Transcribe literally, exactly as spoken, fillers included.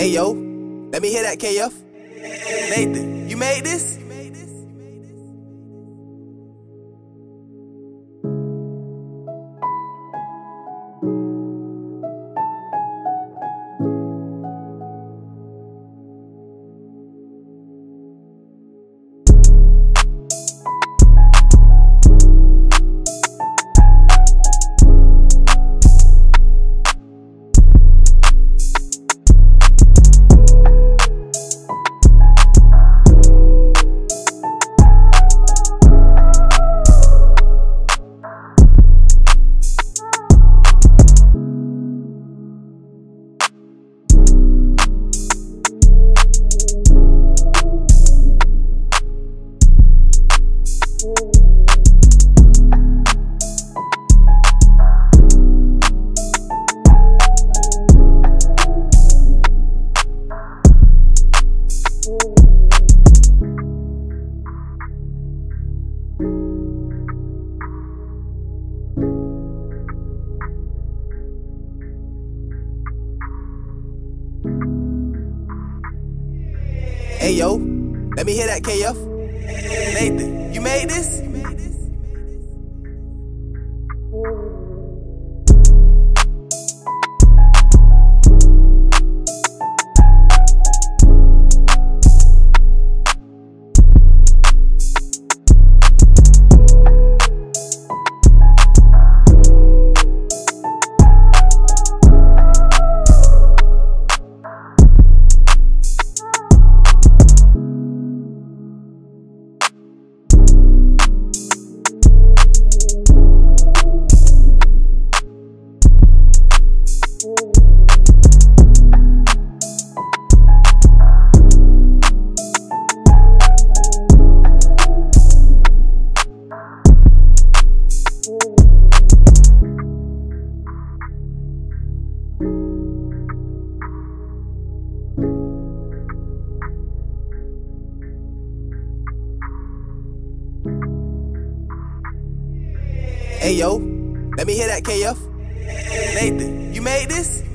Hey yo, let me hear that, K F. Nathan, you made this? Hey yo, let me hear that, K F. Nathan, you made this? Hey yo, let me hear that, K F. Nathan, you made this?